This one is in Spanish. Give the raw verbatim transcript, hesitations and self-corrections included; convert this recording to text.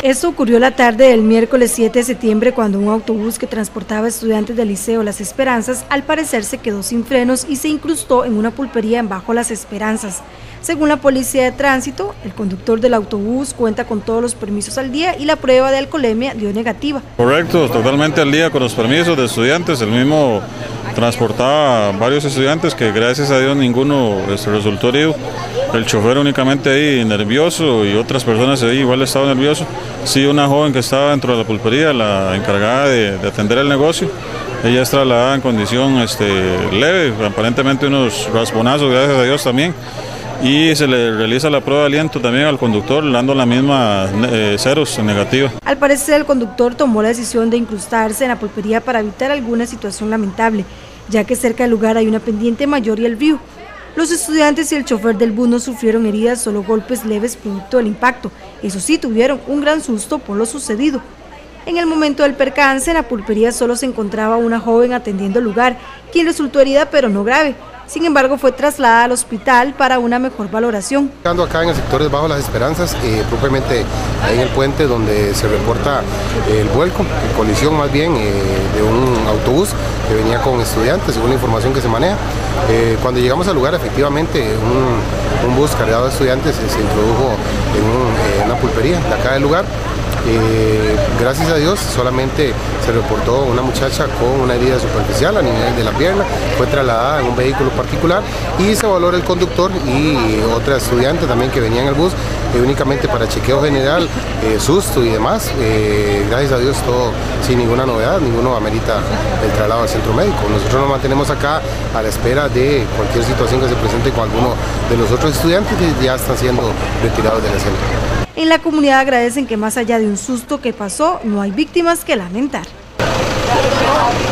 Esto ocurrió la tarde del miércoles siete de septiembre cuando un autobús que transportaba estudiantes del Liceo Las Esperanzas al parecer se quedó sin frenos y se incrustó en una pulpería en Bajo Las Esperanzas. Según la Policía de Tránsito, el conductor del autobús cuenta con todos los permisos al día y la prueba de alcoholemia dio negativa. Correcto, totalmente al día con los permisos de estudiantes. El mismo transportaba varios estudiantes que gracias a Dios ninguno este, resultó herido. El chofer únicamente ahí nervioso y otras personas ahí igual estaba nervioso. Sí, una joven que estaba dentro de la pulpería, la encargada de, de atender el negocio, ella es trasladada en condición este, leve, aparentemente unos rasponazos, gracias a Dios también. Y se le realiza la prueba de aliento también al conductor, dando la misma eh, ceros negativa. Al parecer el conductor tomó la decisión de incrustarse en la pulpería para evitar alguna situación lamentable, ya que cerca del lugar hay una pendiente mayor y el río. Los estudiantes y el chofer del bus no sufrieron heridas, solo golpes leves producto del impacto. Eso sí, tuvieron un gran susto por lo sucedido. En el momento del percance, en la pulpería solo se encontraba una joven atendiendo el lugar, quien resultó herida pero no grave. Sin embargo, fue trasladada al hospital para una mejor valoración. Ando acá en el sector de Bajo Las Esperanzas, eh, propiamente ahí en el puente donde se reporta eh, el vuelco, colisión más bien eh, de un autobús que venía con estudiantes, según la información que se maneja. Eh, cuando llegamos al lugar, efectivamente, un, un bus cargado de estudiantes eh, se introdujo en un, eh, una pulpería de acá del lugar. Eh, gracias a Dios solamente se reportó una muchacha con una herida superficial a nivel de la pierna, fue trasladada en un vehículo particular y se valora el conductor y otra estudiante también que venía en el bus, eh, únicamente para chequeo general, eh, susto y demás. Eh, gracias a Dios todo sin ninguna novedad, ninguno amerita el traslado al centro médico. Nosotros nos mantenemos acá a la espera de cualquier situación que se presente con alguno de los otros estudiantes que ya están siendo retirados de la escena. En la comunidad agradecen que más allá de un susto que pasó, no hay víctimas que lamentar.